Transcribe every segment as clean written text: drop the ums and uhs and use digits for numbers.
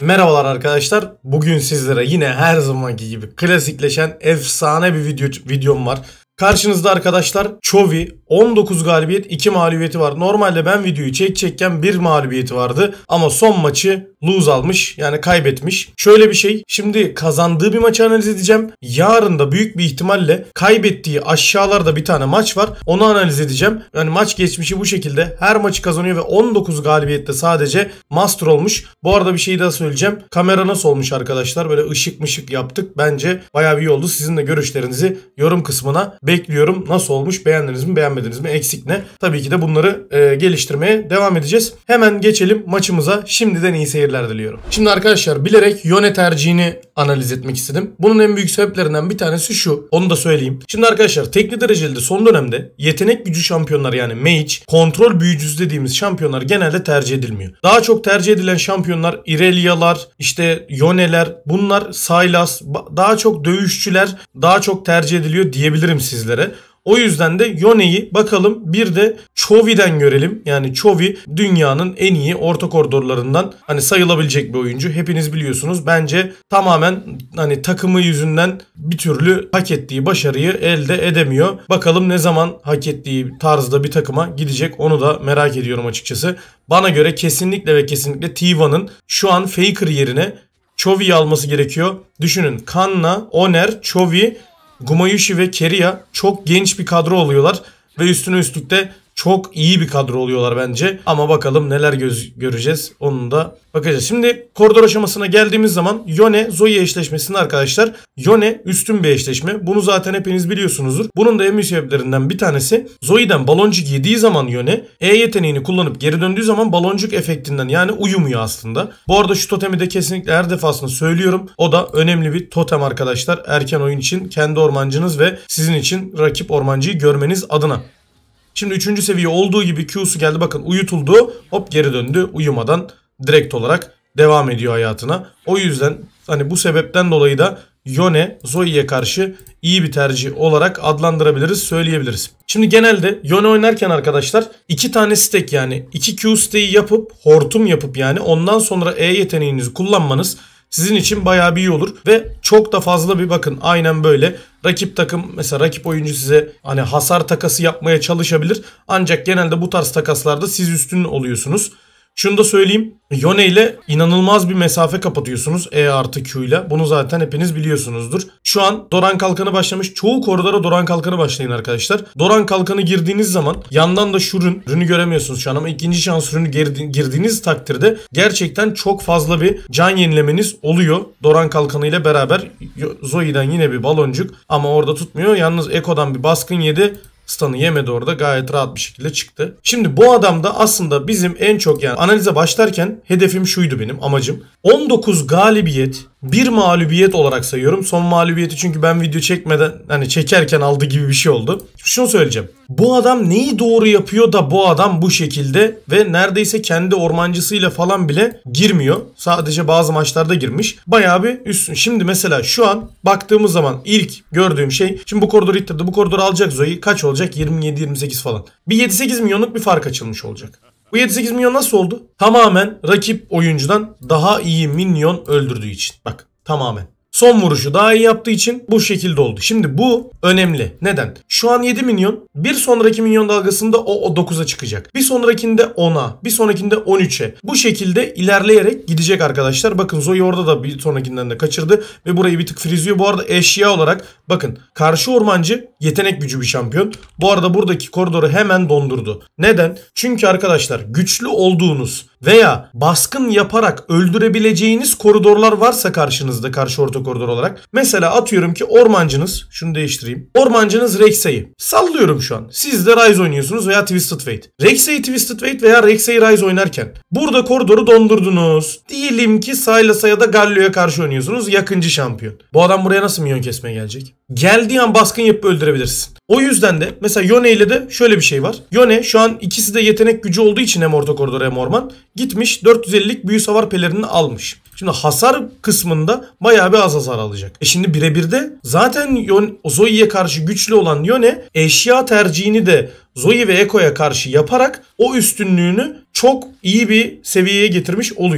Merhabalar arkadaşlar. Bugün sizlere yine her zamanki gibi klasikleşen efsane bir videom var. Karşınızda arkadaşlar Chovy 19 galibiyet 2 mağlubiyeti var. Normalde ben videoyu çekecekken 1 mağlubiyeti vardı. Ama son maçı lose almış, yani kaybetmiş. Şöyle bir şey, şimdi kazandığı bir maçı analiz edeceğim. Yarın da büyük bir ihtimalle kaybettiği aşağılarda bir tane maç var. Onu analiz edeceğim. Yani maç geçmişi bu şekilde. Her maçı kazanıyor ve 19 galibiyette sadece master olmuş. Bu arada bir şey daha söyleyeceğim. Kamera nasıl olmuş arkadaşlar? Böyle ışık mışık yaptık. Bence bayağı iyi oldu. Sizin de görüşlerinizi yorum kısmına bekliyorum. Nasıl olmuş? Beğendiniz mi? Beğenmediniz mi? Eksik ne? Tabii ki de bunları geliştirmeye devam edeceğiz. Hemen geçelim maçımıza. Şimdiden iyi seyirler diliyorum. Şimdi arkadaşlar bilerek Yone tercihini analiz etmek istedim. Bunun en büyük sebeplerinden bir tanesi şu. Onu da söyleyeyim. Şimdi arkadaşlar tekli dereceli de son dönemde yetenek gücü şampiyonlar, yani mage, kontrol büyücüsü dediğimiz şampiyonlar genelde tercih edilmiyor. Daha çok tercih edilen şampiyonlar Irelia'lar, işte Yone'ler, bunlar Sylas, daha çok dövüşçüler daha çok tercih ediliyor diyebilirim sizlere. O yüzden de Yone'yi bakalım bir de Chovy'den görelim. Yani Chovy dünyanın en iyi orta koridorlarından hani sayılabilecek bir oyuncu. Hepiniz biliyorsunuz. Bence tamamen hani takımı yüzünden bir türlü hak ettiği başarıyı elde edemiyor. Bakalım ne zaman hak ettiği tarzda bir takıma gidecek, onu da merak ediyorum açıkçası. Bana göre kesinlikle ve kesinlikle T1'ın şu an Faker yerine Chovy'yi alması gerekiyor. Düşünün, Kanna, Oner, Chovy, Gumayushi ve Keria çok genç bir kadro oluyorlar ve üstüne üstlük de çok iyi bir kadro oluyorlar bence. Ama bakalım neler göreceğiz, onu da bakacağız. Şimdi koridor aşamasına geldiğimiz zaman Yone Zoe eşleşmesinde arkadaşlar, Yone üstün bir eşleşme. Bunu zaten hepiniz biliyorsunuzdur. Bunun da en büyük sebeplerinden bir tanesi, Zoe'den baloncuk yediği zaman Yone E yeteneğini kullanıp geri döndüğü zaman baloncuk efektinden yani uyumuyor aslında. Bu arada şu totemi de kesinlikle her defasında söylüyorum. O da önemli bir totem arkadaşlar. Erken oyun için kendi ormancınız ve sizin için rakip ormancıyı görmeniz adına. Şimdi 3. seviye olduğu gibi Q'su geldi. Bakın uyutuldu. Hop geri döndü. Uyumadan direkt olarak devam ediyor hayatına. O yüzden hani bu sebepten dolayı da Yone Zoe'ye karşı iyi bir tercih olarak adlandırabiliriz, söyleyebiliriz. Şimdi genelde Yone oynarken arkadaşlar 2 tane stack, yani 2 Q stack'i yapıp hortum yapıp yani ondan sonra E yeteneğinizi kullanmanız sizin için bayağı bir iyi olur ve çok da fazla bir, bakın aynen böyle rakip takım, mesela rakip oyuncu size hani hasar takası yapmaya çalışabilir. Ancak genelde bu tarz takaslarda siz üstün oluyorsunuz. Şunu da söyleyeyim, Yone ile inanılmaz bir mesafe kapatıyorsunuz E artı Q ile. Bunu zaten hepiniz biliyorsunuzdur. Şu an Doran Kalkanı başlamış. Çoğu koridora Doran Kalkanı başlayın arkadaşlar. Doran Kalkanı girdiğiniz zaman yandan da şu rünü göremiyorsunuz şu an, ama ikinci şans rünü girdiğiniz takdirde gerçekten çok fazla bir can yenilemeniz oluyor. Doran Kalkanı ile beraber Zoe'den yine bir baloncuk ama orada tutmuyor. Yalnız Eko'dan bir baskın yedi. Stun'ı yemedi orada, gayet rahat bir şekilde çıktı. Şimdi bu adamda aslında bizim en çok, yani analize başlarken hedefim şuydu, benim amacım 19 galibiyet 1 mağlubiyet olarak sayıyorum. Son mağlubiyeti çünkü ben video çekmeden hani çekerken aldı gibi bir şey oldu. Şunu söyleyeceğim. Bu adam neyi doğru yapıyor da bu adam bu şekilde ve neredeyse kendi ormancısıyla falan bile girmiyor. Sadece bazı maçlarda girmiş. Bayağı bir üstün. Şimdi mesela şu an baktığımız zaman ilk gördüğüm şey, şimdi bu koridoru ittirdi. Bu koridoru alacak Zoe. Kaç olacak? 27-28 falan. Bir 7-8 milyonluk bir fark açılmış olacak. Bu 7-8 milyon nasıl oldu? Tamamen rakip oyuncudan daha iyi minyon öldürdüğü için. Bak, tamamen. Son vuruşu daha iyi yaptığı için bu şekilde oldu. Şimdi bu önemli. Neden? Şu an 7 milyon. Bir sonraki milyon dalgasında o 9'a çıkacak. Bir sonrakinde 10'a. Bir sonrakinde 13'e. Bu şekilde ilerleyerek gidecek arkadaşlar. Bakın Zoe orada da bir sonrakinden de kaçırdı. Ve burayı bir tık friziyor. Bu arada eşya olarak bakın, karşı ormancı yetenek gücü bir şampiyon. Bu arada buradaki koridoru hemen dondurdu. Neden? Çünkü arkadaşlar güçlü olduğunuz veya baskın yaparak öldürebileceğiniz koridorlar varsa karşınızda, karşı orta koridor olarak. Mesela atıyorum ki ormancınız, şunu değiştireyim. Ormancınız Rek'Sai'yi. Sallıyorum şu an. Siz de Ryze oynuyorsunuz veya Twisted Fate. Rek'Sai Twisted Fate veya Rek'Sai Ryze oynarken burada koridoru dondurdunuz. Diyelim ki Sylas'a ya da Galio'ya karşı oynuyorsunuz. Yakıncı şampiyon. Bu adam buraya nasıl minyon kesmeye gelecek? Geldiği an baskın yapıp öldürebilirsin. O yüzden de mesela Yone ile de şöyle bir şey var. Yone şu an ikisi de yetenek gücü olduğu için hem orta koridor hem orman gitmiş 450'lik büyü savar pelerinini almış. Şimdi hasar kısmında bayağı bir az hasar alacak. Şimdi birebir de zaten Zoe'ye karşı güçlü olan Yone eşya tercihini de Zoe ve Eko'ya karşı yaparak o üstünlüğünü çok iyi bir seviyeye getirmiş oluyor.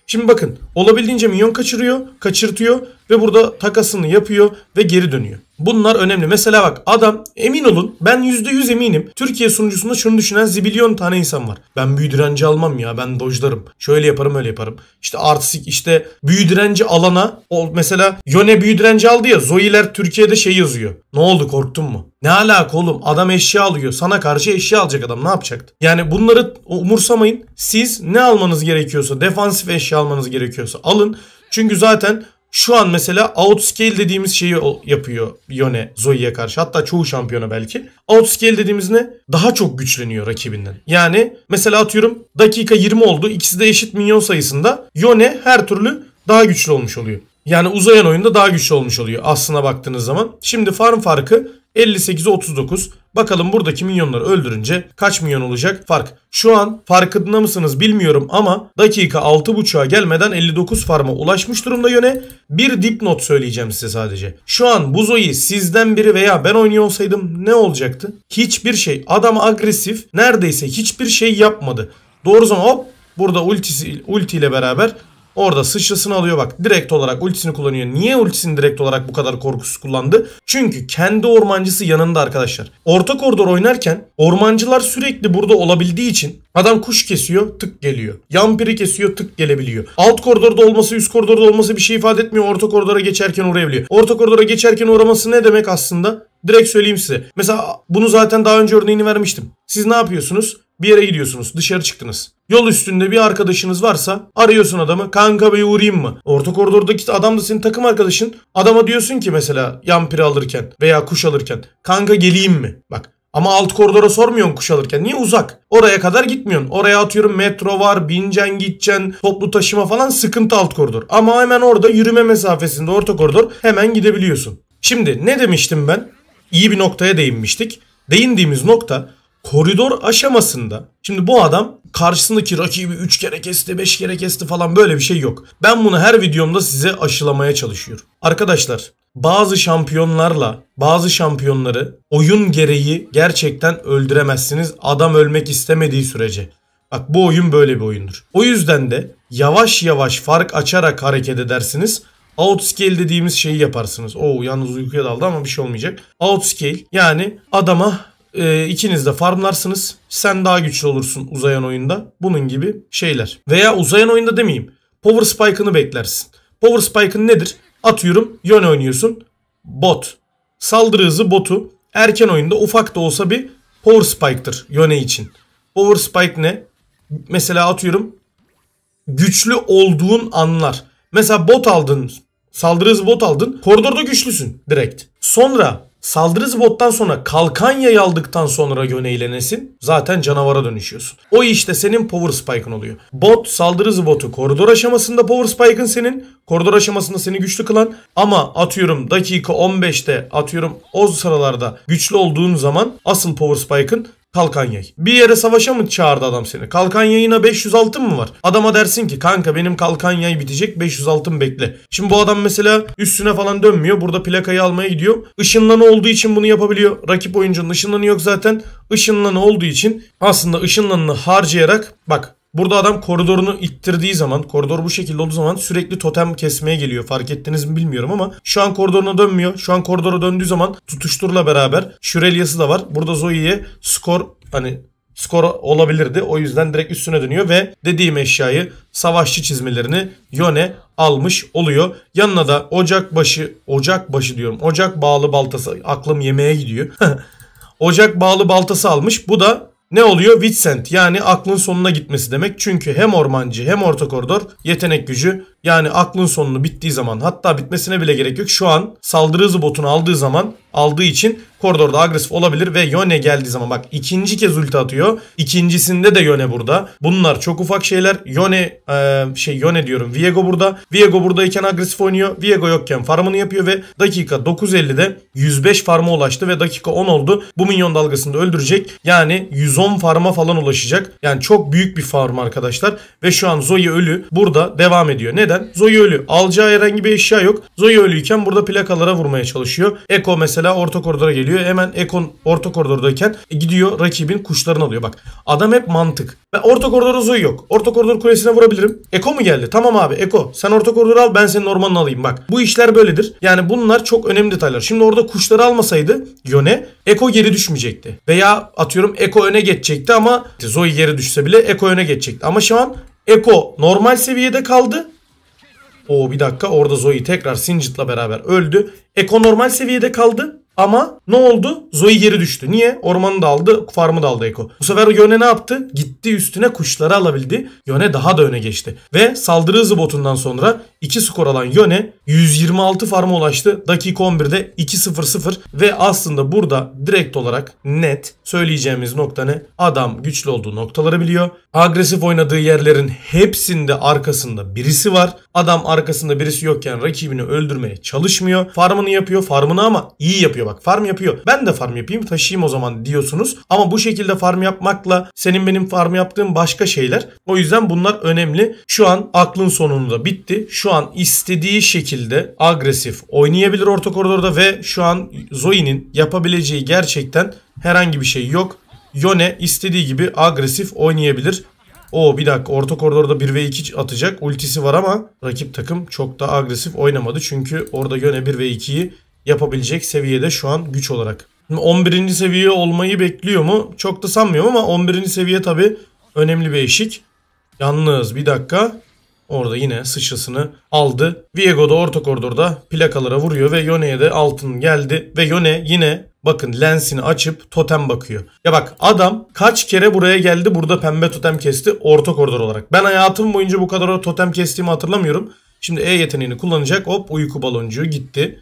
Şimdi bakın olabildiğince minyon kaçırtıyor ve burada takasını yapıyor ve geri dönüyor. Bunlar önemli. Mesela bak adam, emin olun ben %100 eminim Türkiye sunucusunda şunu düşünen zibilyon tane insan var. Ben büyü direnci almam ya, ben dojlarım. Şöyle yaparım öyle yaparım. İşte artistik, işte büyü direnci alana mesela Yone büyü direnci aldı ya, Zoe'ler Türkiye'de şey yazıyor. Ne oldu, korktun mu? Ne alaka oğlum, adam eşya alıyor. Sana karşı eşya alacak adam, ne yapacaktı? Yani bunları umursamayın. Siz ne almanız gerekiyorsa, defansif eşya almanız gerekiyorsa alın. Çünkü zaten şu an mesela outscale dediğimiz şeyi yapıyor Yone Zoe'ye karşı. Hatta çoğu şampiyona belki. Outscale dediğimiz ne? Daha çok güçleniyor rakibinden. Yani mesela atıyorum dakika 20 oldu. İkisi de eşit minyon sayısında. Yone her türlü daha güçlü olmuş oluyor. Yani uzayan oyunda daha güçlü olmuş oluyor aslına baktığınız zaman. Şimdi farm farkı 58'e 39. Bakalım buradaki minyonları öldürünce kaç milyon olacak fark. Şu an farkında mısınız bilmiyorum ama dakika 6.5'a gelmeden 59 farma ulaşmış durumda Yone. Bir dipnot söyleyeceğim size sadece. Şu an bu Zoe sizden biri veya ben oynuyor olsaydım ne olacaktı? Hiçbir şey. Adam agresif, neredeyse hiçbir şey yapmadı. Doğru zaman hop burada ultiyle beraber orada sıçrasını alıyor bak. Direkt olarak ultisini kullanıyor. Niye ultisini direkt olarak bu kadar korkusuz kullandı? Çünkü kendi ormancısı yanında arkadaşlar. Orta koridor oynarken ormancılar sürekli burada olabildiği için adam kuş kesiyor, tık geliyor. Yampiri kesiyor, tık gelebiliyor. Alt koridorda olması, üst koridorda olması bir şey ifade etmiyor. Orta koridora geçerken uğrayabiliyor. Orta koridora geçerken uğraması ne demek aslında? Direkt söyleyeyim size. Mesela bunu zaten daha önce örneğini vermiştim. Siz ne yapıyorsunuz? Bir yere gidiyorsunuz, dışarı çıktınız. Yol üstünde bir arkadaşınız varsa arıyorsun adamı. Kanka bir uğrayayım mı? Orta koridordaki adam da senin takım arkadaşın. Adama diyorsun ki mesela yampiri alırken veya kuş alırken, kanka geleyim mi? Bak, ama alt koridora sormuyorsun kuş alırken. Niye? Uzak. Oraya kadar gitmiyorsun. Oraya atıyorum metro var, bineceksin gideceksin, toplu taşıma falan sıkıntı alt koridor. Ama hemen orada yürüme mesafesinde orta koridor, hemen gidebiliyorsun. Şimdi ne demiştim ben? İyi bir noktaya değinmiştik. Değindiğimiz nokta koridor aşamasında. Şimdi bu adam karşısındaki rakibi 3 kere kesti, 5 kere kesti falan, böyle bir şey yok. Ben bunu her videomda size aşılamaya çalışıyorum. Arkadaşlar bazı şampiyonlarla bazı şampiyonları oyun gereği gerçekten öldüremezsiniz. Adam ölmek istemediği sürece. Bak bu oyun böyle bir oyundur. O yüzden de yavaş yavaş fark açarak hareket edersiniz. Outscale dediğimiz şeyi yaparsınız. Oo, yalnız uykuya daldı ama bir şey olmayacak. Outscale yani adama ikiniz de farmlarsınız. Sen daha güçlü olursun uzayan oyunda. Bunun gibi şeyler. Veya uzayan oyunda demeyeyim. Power Spike'ını beklersin. Power Spike'ın nedir? Atıyorum Yone oynuyorsun. Bot. Saldırı hızı botu. Erken oyunda ufak da olsa bir Power Spike'tır Yone için. Power Spike ne? Mesela atıyorum güçlü olduğun anlar. Mesela bot aldın. Saldırı hızı bot aldın. Koridorda güçlüsün direkt. Sonra saldırı hızı bottan sonra kalkan yayı aldıktan sonra Yone ile Nesin zaten canavara dönüşüyorsun. O işte senin Power Spike'ın oluyor. Bot, saldırı hızı botu koridor aşamasında Power Spike'ın senin. Koridor aşamasında seni güçlü kılan, ama atıyorum dakika 15'te atıyorum o sıralarda güçlü olduğun zaman asıl Power Spike'ın kalkan yay. Bir yere savaşa mı çağırdı adam seni? Kalkan yayına 500 altın mı var? Adama dersin ki kanka benim kalkan yay bitecek, 500 altın bekle. Şimdi bu adam mesela üstüne falan dönmüyor. Burada plakayı almaya gidiyor. Işınlanı olduğu için bunu yapabiliyor. Rakip oyuncunun ışınlanı yok zaten. Işınlanı olduğu için aslında ışınlanını harcayarak, bak burada adam koridorunu ittirdiği zaman, koridor bu şekilde olduğu zaman sürekli totem kesmeye geliyor. Fark ettiniz mi bilmiyorum ama şu an koridoruna dönmüyor. Şu an koridora döndüğü zaman tutuşturla beraber Şurelyası da var. Burada Zoe'ye skor olabilirdi. O yüzden direkt üstüne dönüyor ve dediğim eşyayı, savaşçı çizmelerini Yone almış oluyor. Yanına da ocak bağlı baltası, aklım yemeğe gidiyor. Ocak bağlı baltası almış. Bu da ne oluyor? Vitsent, yani aklın sonuna gitmesi demek. Çünkü hem ormancı hem orta koridor yetenek gücü, yani aklın sonunu bittiği zaman, hatta bitmesine bile gerek yok. Şu an saldırı hızı botunu aldığı için koridorda agresif olabilir ve Yone geldiği zaman bak ikinci kez ulti atıyor. İkincisinde de Yone burada. Bunlar çok ufak şeyler. Yone diyorum. Viego burada. Viego buradayken agresif oynuyor. Viego yokken farmını yapıyor ve dakika 9.50'de 105 farma ulaştı ve dakika 10 oldu. Bu minyon dalgasını da öldürecek. Yani 110 farma falan ulaşacak. Yani çok büyük bir farm arkadaşlar. Ve şu an Zoe ölü burada devam ediyor. Neden? Gerçekten Zoe ölü. Alacağı herhangi bir eşya yok. Zoe ölüyken burada plakalara vurmaya çalışıyor. Eko mesela orta koridora geliyor. Hemen Eko orta koridordayken gidiyor rakibin kuşlarını alıyor. Bak adam hep mantık. Ben orta koridorda Zoe yok. Orta koridor kulesine vurabilirim. Eko mu geldi? Tamam abi Eko. Sen orta koridoru al, ben senin ormanını alayım. Bak bu işler böyledir. Yani bunlar çok önemli detaylar. Şimdi orada kuşları almasaydı Yone, Eko geri düşmeyecekti. Veya atıyorum Eko öne geçecekti ama Zoe geri düşse bile Eko öne geçecekti. Ama şu an Eko normal seviyede kaldı. Oo bir dakika, orada Zoe tekrar Singed'la beraber öldü. Eko normal seviyede kaldı. Ama ne oldu? Zoe geri düştü. Niye? Ormanı da aldı, farmı da aldı Eko. Bu sefer Yone ne yaptı? Gitti üstüne kuşları alabildi. Yone daha da öne geçti. Ve saldırı hızı botundan sonra 2 skor alan Yone 126 farma ulaştı. Dakika 11'de 2-0-0 ve aslında burada direkt olarak net söyleyeceğimiz nokta ne? Adam güçlü olduğu noktaları biliyor. Agresif oynadığı yerlerin hepsinde arkasında birisi var. Adam arkasında birisi yokken rakibini öldürmeye çalışmıyor. Farmını yapıyor. Farmını ama iyi yapıyor. Bak farm yapıyor. Ben de farm yapayım, taşıyayım o zaman diyorsunuz. Ama bu şekilde farm yapmakla senin benim farm yaptığım başka şeyler. O yüzden bunlar önemli. Şu an aklın sonunda bitti. Şu an istediği şekilde agresif oynayabilir orta koridorda ve şu an Zoe'nin yapabileceği gerçekten herhangi bir şey yok. Yone istediği gibi agresif oynayabilir. O bir dakika, orta koridorda 1v2 atacak. Ultisi var ama rakip takım çok da agresif oynamadı. Çünkü orada Yone 1v2'yi yapabilecek seviyede şu an güç olarak. 11. seviye olmayı bekliyor mu? Çok da sanmıyorum ama 11. seviye tabi önemli bir eşik. Yalnız bir dakika. Orada yine sıçrasını aldı. Viego da orta koridorda plakalara vuruyor ve Yone'ye de altın geldi. Ve Yone yine bakın lensini açıp totem bakıyor. Ya bak adam kaç kere buraya geldi, burada pembe totem kesti orta koridor olarak. Ben hayatım boyunca bu kadar totem kestiğimi hatırlamıyorum. Şimdi E yeteneğini kullanacak. Hop uyku baloncuğu gitti.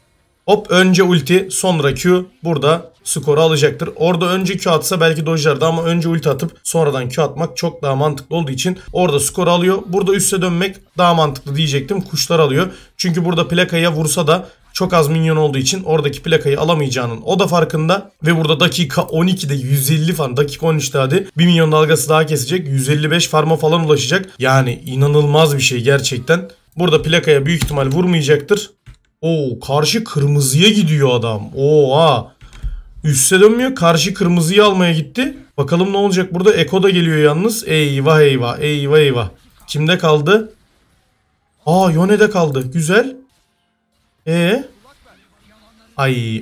Hop önce ulti sonra Q, burada skoru alacaktır. Orada önce Q atsa belki dojlardı ama önce ulti atıp sonradan Q atmak çok daha mantıklı olduğu için orada skoru alıyor. Burada üste dönmek daha mantıklı diyecektim. Kuşlar alıyor. Çünkü burada plakaya vursa da çok az minyon olduğu için oradaki plakayı alamayacağının o da farkında. Ve burada dakika 12'de 150 farm, dakika 13'te hadi 1 milyon dalgası daha kesecek. 155 farma falan ulaşacak. Yani inanılmaz bir şey gerçekten. Burada plakaya büyük ihtimal vurmayacaktır. Oo karşı kırmızıya gidiyor adam. Oha. Üste dönmüyor. Karşı kırmızıyı almaya gitti. Bakalım ne olacak burada. Eko da geliyor yalnız. Eyvah eyvah. Eyvah eyvah. Kimde kaldı? Aa Yone'de kaldı. Güzel. Ay.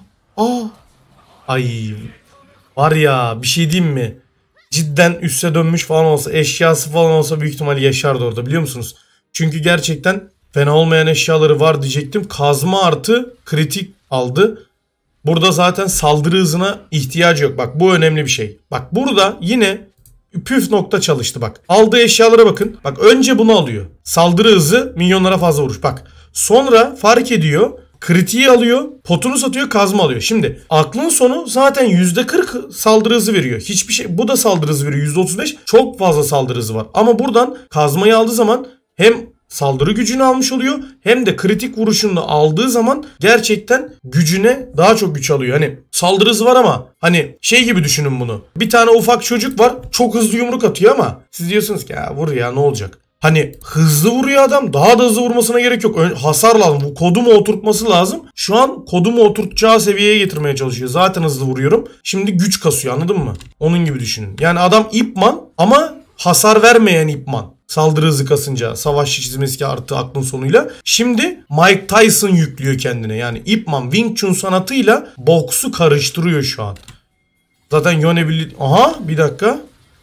Ay. Var ya bir şey diyeyim mi? Cidden üste dönmüş falan olsa, eşyası falan olsa büyük ihtimalle yaşardı orada, biliyor musunuz? Çünkü gerçekten fena olmayan eşyaları var diyecektim. Kazma artı kritik aldı. Burada zaten saldırı hızına ihtiyacı yok. Bak bu önemli bir şey. Bak burada yine püf nokta çalıştı bak. Aldığı eşyalara bakın. Bak önce bunu alıyor. Saldırı hızı, milyonlara fazla vuruş. Bak sonra fark ediyor. Kritiği alıyor. Potunu satıyor, kazma alıyor. Şimdi aklın sonu zaten %40 saldırı hızı veriyor. Hiçbir şey. Bu da saldırı hızı veriyor. %35. Çok fazla saldırı hızı var. Ama buradan kazmayı aldığı zaman hem saldırı gücünü almış oluyor hem de kritik vuruşunu aldığı zaman gerçekten gücüne daha çok güç alıyor. Hani saldırı hızı var ama hani şey gibi düşünün bunu. Bir tane ufak çocuk var, çok hızlı yumruk atıyor ama siz diyorsunuz ki ya vur ya ne olacak? Hani hızlı vuruyor adam, daha da hızlı vurmasına gerek yok. Hasar lazım. Bu kodumu oturtması lazım. Şu an kodumu oturtacağı seviyeye getirmeye çalışıyor. Zaten hızlı vuruyorum. Şimdi güç kasıyor, anladın mı? Onun gibi düşünün. Yani adam ipman ama hasar vermeyen ipman. Saldırı hızı kasınca, savaşçı çizmesi arttı aklın sonuyla. Şimdi Mike Tyson yüklüyor kendine. Yani Ip Man Wing Chun sanatıyla boksu karıştırıyor şu an. Zaten Yone aha bir dakika.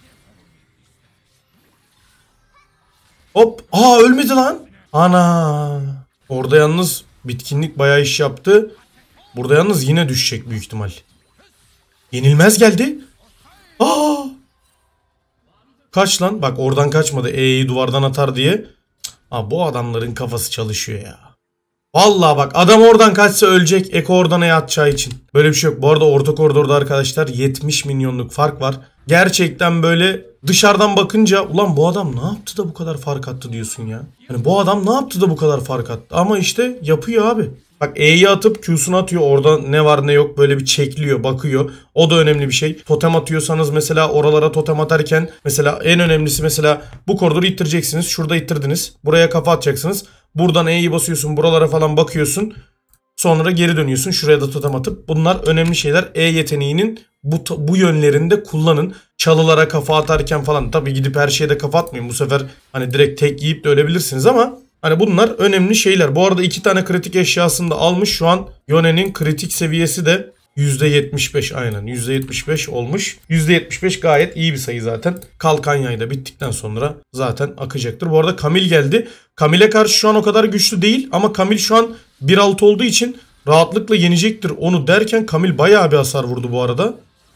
Hop. Aa ölmedi lan. Ana. Orada yalnız bitkinlik bayağı iş yaptı. Burada yalnız yine düşecek büyük ihtimal. Yenilmez geldi. Aa. Kaç lan? Bak oradan kaçmadı. E'yi duvardan atar diye. Ha, bu adamların kafası çalışıyor ya. Vallahi bak adam oradan kaçsa ölecek. Eko oradan E'ye atacağı için. Böyle bir şey yok. Bu arada orta koridorda arkadaşlar 70 milyonluk fark var. Gerçekten böyle dışarıdan bakınca ulan bu adam ne yaptı da bu kadar fark attı diyorsun ya. Yani bu adam ne yaptı da bu kadar fark attı. Ama işte yapıyor abi. Bak E'yi atıp Q'sunu atıyor. Orada ne var ne yok böyle bir çekliyor, bakıyor. O da önemli bir şey. Totem atıyorsanız mesela oralara totem atarken mesela en önemlisi mesela bu koridoru ittireceksiniz. Şurada ittirdiniz. Buraya kafa atacaksınız. Buradan E'yi basıyorsun. Buralara falan bakıyorsun. Sonra geri dönüyorsun. Şuraya da totem atıp. Bunlar önemli şeyler. E yeteneğinin bu yönlerinde kullanın. Çalılara kafa atarken falan. Tabii gidip her şeye de kafa atmayın. Bu sefer hani direkt tek yiyip de ölebilirsiniz ama hani bunlar önemli şeyler. Bu arada 2 tane kritik eşyasını da almış. Şu an Yone'nin kritik seviyesi de %75 aynen %75 olmuş. %75 gayet iyi bir sayı zaten. Kalkan yayı da bittikten sonra zaten akacaktır. Bu arada Kamil geldi. Kamil'e karşı şu an o kadar güçlü değil ama Kamil şu an 1.6 olduğu için rahatlıkla yenecektir onu derken Kamil bayağı bir hasar vurdu bu arada.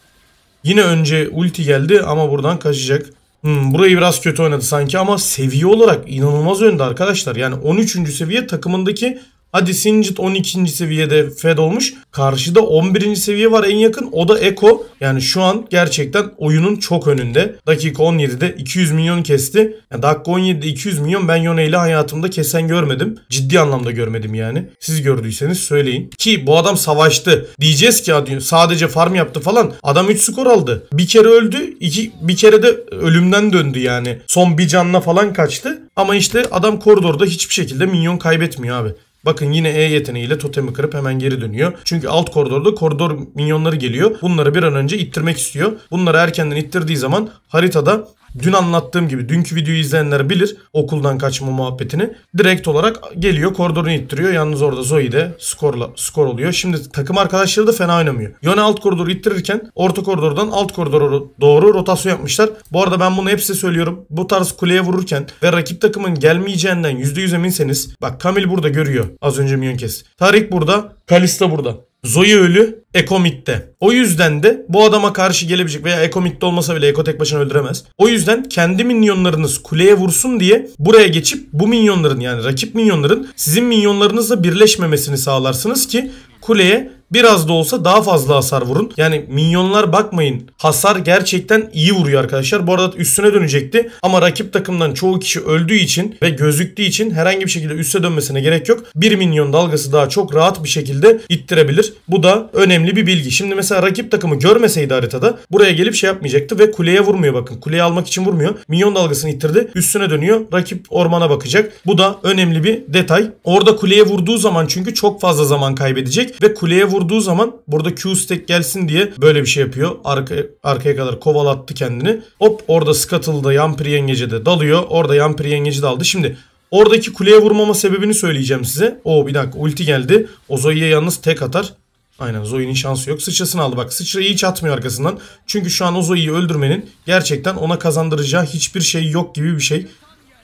Yine önce ulti geldi ama buradan kaçacak. Burayı biraz kötü oynadı sanki ama seviye olarak inanılmaz önde arkadaşlar. Yani 13. seviye takımındaki, hadi Singed 12. seviyede fed olmuş. Karşıda 11. seviye var en yakın. O da Eko. Yani şu an gerçekten oyunun çok önünde. Dakika 17'de 200 milyon kesti. Yani dakika 17'de 200 milyon ben Yone ile hayatımda kesen görmedim. Ciddi anlamda görmedim yani. Siz gördüyseniz söyleyin. Ki bu adam savaştı. Diyeceğiz ki sadece farm yaptı falan. Adam 3 skor aldı. Bir kere öldü. Bir kere de ölümden döndü yani. Son bir canla falan kaçtı. Ama işte adam koridorda hiçbir şekilde minyon kaybetmiyor abi. Bakın yine E yeteneğiyle totemi kırıp hemen geri dönüyor. Çünkü alt koridorda koridor minyonları geliyor. Bunları bir an önce ittirmek istiyor. Bunları erkenden ittirdiği zaman haritada dün anlattığım gibi, dünkü videoyu izleyenler bilir okuldan kaçma muhabbetini. Direkt olarak geliyor koridorunu ittiriyor. Yalnız orada Zoe de skor oluyor. Şimdi takım arkadaşları da fena oynamıyor. Yone alt koridoru ittirirken orta koridordan alt koridora doğru rotasyon yapmışlar. Bu arada ben bunu hep size söylüyorum. Bu tarz kuleye vururken ve rakip takımın gelmeyeceğinden %100 eminseniz. Bak Kamil burada görüyor. Az önce minyon kes. Tarik burada. Kalista burada. Zoe ölü, Eko midde. O yüzden de bu adama karşı gelebilecek veya Eko midde olmasa bile Eko tek başına öldüremez. O yüzden kendi minyonlarınız kuleye vursun diye buraya geçip bu minyonların, yani rakip minyonların sizin minyonlarınızla birleşmemesini sağlarsınız ki kuleye biraz da olsa daha fazla hasar vurun. Yani minyonlar bakmayın, hasar gerçekten iyi vuruyor arkadaşlar. Bu arada üstüne dönecekti ama rakip takımdan çoğu kişi öldüğü için ve gözüktüğü için herhangi bir şekilde üste dönmesine gerek yok. Bir minyon dalgası daha çok rahat bir şekilde ittirebilir. Bu da önemli bir bilgi. Şimdi mesela rakip takımı görmeseydi haritada buraya gelip şey yapmayacaktı ve kuleye vurmuyor bakın. Kuleyi almak için vurmuyor. Minyon dalgasını ittirdi. Üstüne dönüyor. Rakip ormana bakacak. Bu da önemli bir detay. Orada kuleye vurduğu zaman çünkü çok fazla zaman kaybedecek ve kuleye vurduğu zaman burada Q stack gelsin diye böyle bir şey yapıyor. Arkaya kadar kovalattı kendini. Hop orada Scuttle'da Yampiri Yengeci de dalıyor. Orada Yampiri Yengeci de aldı. Şimdi oradaki kuleye vurmama sebebini söyleyeceğim size. Bir dakika ulti geldi. O Zoe'ye yalnız tek atar. Aynen Zoe'nin şansı yok. Sıçrasını aldı. Bak sıçrayı hiç atmıyor arkasından. Çünkü şu an o Zoe'yi öldürmenin gerçekten ona kazandıracağı hiçbir şey yok gibi bir şey.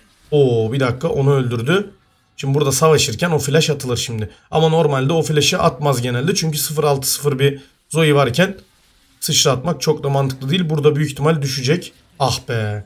Bir dakika onu öldürdü. Şimdi burada savaşırken o flash atılır şimdi. Ama normalde o flash'ı atmaz genelde. Çünkü 0-6-0 bir Zoe varken sıçra atmak çok da mantıklı değil. Burada büyük ihtimal düşecek. Ah be.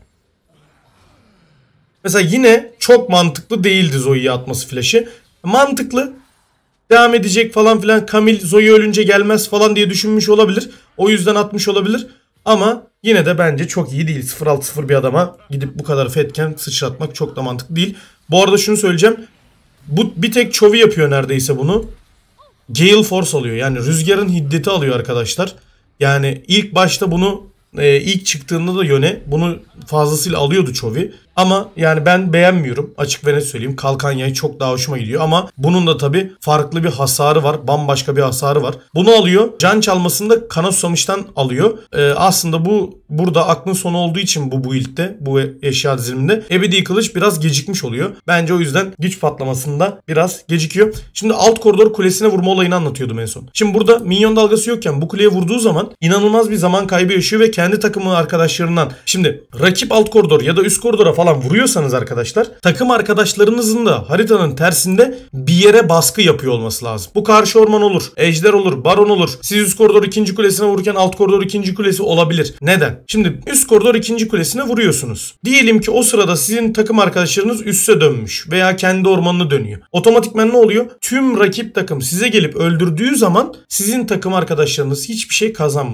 Mesela yine çok mantıklı değildi Zoe'yi atması flash'ı. Mantıklı. Devam edecek falan filan. Kamil Zoe ölünce gelmez falan diye düşünmüş olabilir. O yüzden atmış olabilir. Ama yine de bence çok iyi değil. 0-6-0 bir adama gidip bu kadar fetken sıçratmak çok da mantıklı değil. Bu arada şunu söyleyeceğim. Bu bir tek Chovy yapıyor neredeyse bunu. Gale Force alıyor. Yani rüzgarın hiddeti alıyor arkadaşlar. Yani ilk başta bunu ilk çıktığında da Yone bunu fazlasıyla alıyordu Chovy. Ama yani ben beğenmiyorum. Açık ve net söyleyeyim. Kalkan yayı çok daha hoşuma gidiyor. Ama bunun da tabii farklı bir hasarı var. Bambaşka bir hasarı var. Bunu alıyor. Can çalmasında kana susamıştan alıyor. Aslında bu burada aklın sonu olduğu için bu build'de, bu eşya diziliminde ebedi kılıç biraz gecikmiş oluyor. Bence o yüzden güç patlamasında biraz gecikiyor. Şimdi alt koridor kulesine vurma olayını anlatıyordum en son. Şimdi burada minyon dalgası yokken bu kuleye vurduğu zaman inanılmaz bir zaman kaybı yaşıyor ve kendi takımı arkadaşlarından, şimdi rakip alt koridor ya da üst koridora falan vuruyorsanız arkadaşlar, takım arkadaşlarınızın da haritanın tersinde bir yere baskı yapıyor olması lazım. Bu karşı orman olur, ejder olur, baron olur. Siz üst koridor ikinci kulesine vururken alt koridor ikinci kulesi olabilir. Neden? Şimdi üst koridor ikinci kulesine vuruyorsunuz. Diyelim ki o sırada sizin takım arkadaşlarınız üste dönmüş veya kendi ormanını dönüyor. Otomatikman ne oluyor? Tüm rakip takım size gelip öldürdüğü zaman sizin takım arkadaşlarınız hiçbir şey kazanmıyor.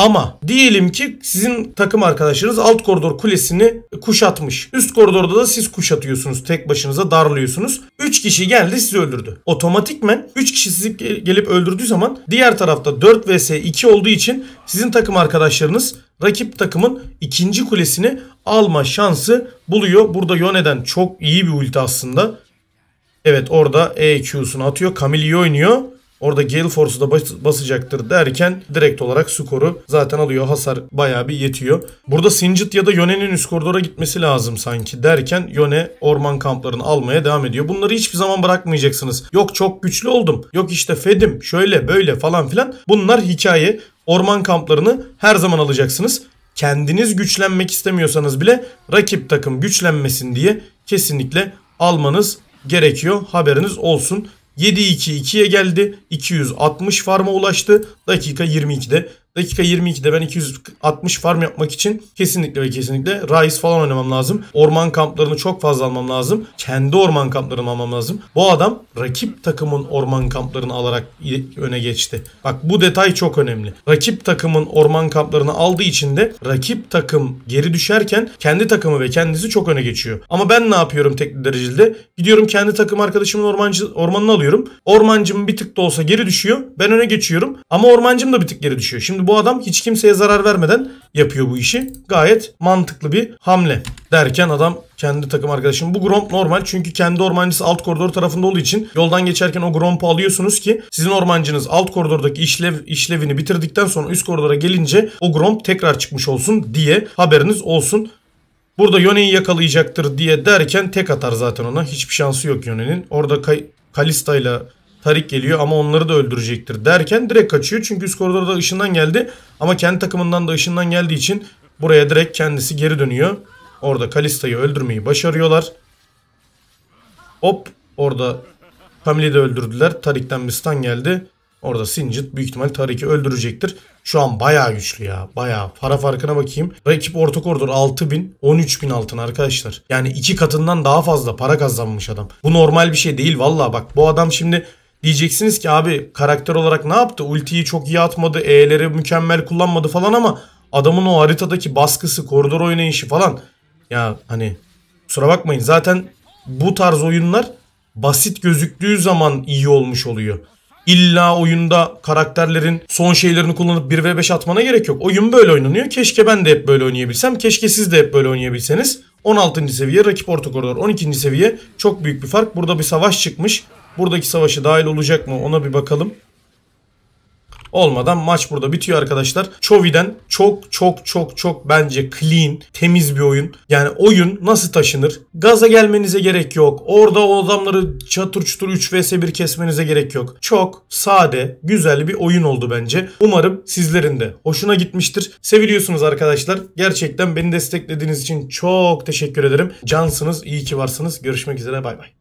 Ama diyelim ki sizin takım arkadaşlarınız alt koridor kulesini kuşatmış. Üst koridorda da siz kuşatıyorsunuz. Tek başınıza darlıyorsunuz. 3 kişi geldi sizi öldürdü. Otomatikmen 3 kişi sizi gelip öldürdüğü zaman diğer tarafta 4 vs 2 olduğu için sizin takım arkadaşlarınız rakip takımın ikinci kulesini alma şansı buluyor. Burada Yone'den çok iyi bir ulti aslında. Evet, orada EQ'sunu atıyor. Camille iyi oynuyor. Orada Gale Force'u da basacaktır derken direkt olarak skoru zaten alıyor. Hasar bayağı bir yetiyor. Burada Singed ya da Yone'nin üst koridora gitmesi lazım sanki derken Yone orman kamplarını almaya devam ediyor. Bunları hiçbir zaman bırakmayacaksınız. Yok çok güçlü oldum. Yok işte fedim şöyle böyle falan filan. Bunlar hikaye. Orman kamplarını her zaman alacaksınız. Kendiniz güçlenmek istemiyorsanız bile rakip takım güçlenmesin diye kesinlikle almanız gerekiyor. Haberiniz olsun. 7-2-2'ye geldi. 260 farma ulaştı. Dakika 22'de. Dakika 22'de ben 260 farm yapmak için kesinlikle ve kesinlikle Rise falan oynamam lazım. Orman kamplarını çok fazla almam lazım. Kendi orman kamplarını almam lazım. Bu adam rakip takımın orman kamplarını alarak öne geçti. Bak bu detay çok önemli. Rakip takımın orman kamplarını aldığı için de rakip takım geri düşerken kendi takımı ve kendisi çok öne geçiyor. Ama ben ne yapıyorum tekli derecede? Gidiyorum kendi takım arkadaşımın ormanını alıyorum. Ormancım bir tık da olsa geri düşüyor. Ben öne geçiyorum. Ama ormancım da bir tık geri düşüyor. Şimdi bu adam hiç kimseye zarar vermeden yapıyor bu işi. Gayet mantıklı bir hamle. Derken adam kendi takım arkadaşım. Bu Gromp normal çünkü kendi ormancısı alt koridor tarafında olduğu için yoldan geçerken o Gromp'u alıyorsunuz ki sizin ormancınız alt koridordaki işlevini bitirdikten sonra üst koridora gelince o Gromp tekrar çıkmış olsun diye haberiniz olsun. Burada Yone'yi yakalayacaktır diye derken tek atar zaten ona. Hiçbir şansı yok Yone'nin. Orada Kalista ile Tarik geliyor ama onları da öldürecektir derken direkt kaçıyor. Çünkü üst koridorda ışından geldi ama kendi takımından da ışından geldiği için buraya direkt kendisi geri dönüyor. Orada Kalista'yı öldürmeyi başarıyorlar. Hop, orada Camille'i de öldürdüler. Tarik'ten bir stun geldi. Orada Singed büyük ihtimal Tarik'i öldürecektir. Şu an bayağı güçlü ya. Bayağı. Para farkına bakayım. Rakip orta koridor 6.000, 13.000 altın arkadaşlar. Yani 2 katından daha fazla para kazanmış adam. Bu normal bir şey değil valla. Bak bu adam şimdi diyeceksiniz ki abi karakter olarak ne yaptı? Ultiyi çok iyi atmadı. E'leri mükemmel kullanmadı falan ama adamın o haritadaki baskısı, koridor oynayışı falan. Ya hani kusura bakmayın. Zaten bu tarz oyunlar basit gözüktüğü zaman iyi olmuş oluyor. İlla oyunda karakterlerin son şeylerini kullanıp 1v5 atmana gerek yok. Oyun böyle oynanıyor. Keşke ben de hep böyle oynayabilsem. Keşke siz de hep böyle oynayabilseniz. 16. seviye rakip orta koridor 12. seviye. Çok büyük bir fark. Burada bir savaş çıkmış. Buradaki savaşı dahil olacak mı ona bir bakalım. Olmadan maç burada bitiyor arkadaşlar. Chovy'den çok bence clean, temiz bir oyun. Yani oyun nasıl taşınır? Gaza gelmenize gerek yok. Orada o adamları çatır çutur 3 vs 1 kesmenize gerek yok. Çok sade, güzel bir oyun oldu bence. Umarım sizlerin de hoşuna gitmiştir. Seviliyorsunuz arkadaşlar. Gerçekten beni desteklediğiniz için çok teşekkür ederim. Cansınız, iyi ki varsınız. Görüşmek üzere, bay bay.